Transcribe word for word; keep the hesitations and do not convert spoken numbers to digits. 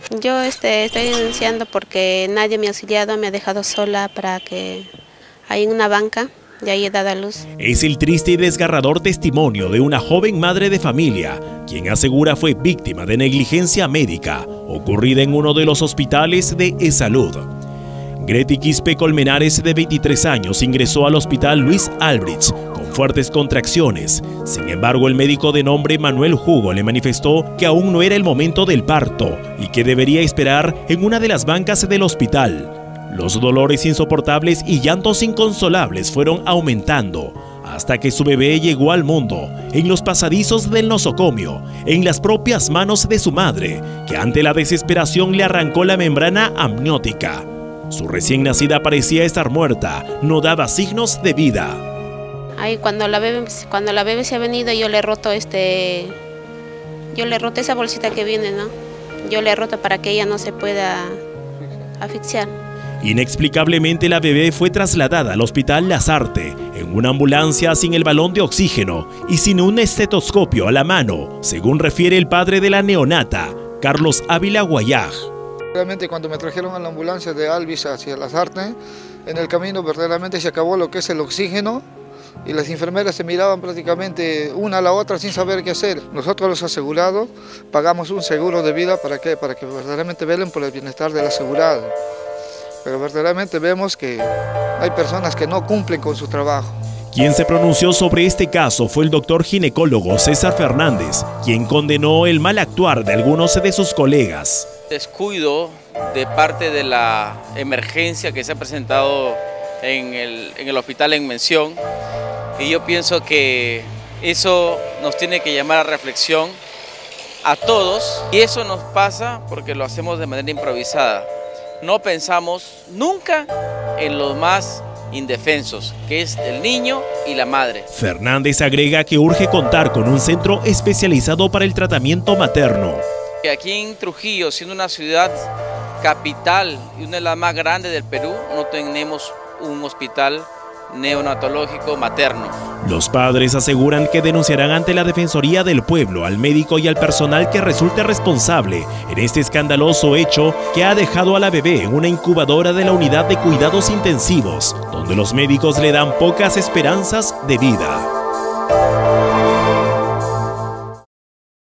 Yo este, estoy denunciando porque nadie me ha auxiliado, me ha dejado sola para que hay una banca y ahí he dado a luz. Es el triste y desgarrador testimonio de una joven madre de familia, quien asegura fue víctima de negligencia médica ocurrida en uno de los hospitales de E-Salud. Grety Quispe Colmenares, de veintitrés años, ingresó al hospital Luis Albrecht con fuertes contracciones. Sin embargo, el médico de nombre Manuel Hugo le manifestó que aún no era el momento del parto y que debería esperar en una de las bancas del hospital. Los dolores insoportables y llantos inconsolables fueron aumentando hasta que su bebé llegó al mundo en los pasadizos del nosocomio, en las propias manos de su madre, que ante la desesperación le arrancó la membrana amniótica. Su recién nacida parecía estar muerta, no daba signos de vida. Ahí cuando la bebé, cuando la bebé se ha venido, yo le he roto este, yo le he roto esa bolsita que viene, ¿no? Yo le he roto para que ella no se pueda asfixiar. Inexplicablemente la bebé fue trasladada al hospital Lasarte en una ambulancia sin el balón de oxígeno y sin un estetoscopio a la mano, según refiere el padre de la neonata, Carlos Ávila Guayaj. Realmente cuando me trajeron a la ambulancia de Alvis hacia Lasarte, en el camino verdaderamente se acabó lo que es el oxígeno y las enfermeras se miraban prácticamente una a la otra sin saber qué hacer. Nosotros los asegurados pagamos un seguro de vida para qué, para que verdaderamente velen por el bienestar del asegurado. Pero verdaderamente vemos que hay personas que no cumplen con su trabajo. Quien se pronunció sobre este caso fue el doctor ginecólogo César Fernández, quien condenó el mal actuar de algunos de sus colegas. Descuido de parte de la emergencia que se ha presentado en el, en el hospital en mención, y yo pienso que eso nos tiene que llamar a reflexión a todos, y eso nos pasa porque lo hacemos de manera improvisada. No pensamos nunca en los más indefensos, que es el niño y la madre. Fernández agrega que urge contar con un centro especializado para el tratamiento materno. Aquí en Trujillo, siendo una ciudad capital y una de las más grandes del Perú, no tenemos un hospital neonatológico materno. Los padres aseguran que denunciarán ante la Defensoría del Pueblo al médico y al personal que resulte responsable en este escandaloso hecho que ha dejado a la bebé en una incubadora de la unidad de cuidados intensivos, donde los médicos le dan pocas esperanzas de vida.